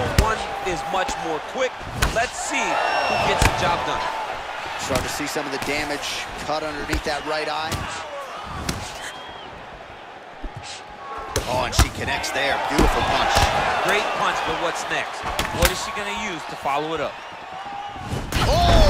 One is much more quick. Let's see who gets the job done. Starting to see some of the damage cut underneath that right eye. Oh, and she connects there. Beautiful punch. Great punch, but what's next? What is she gonna use to follow it up? Oh!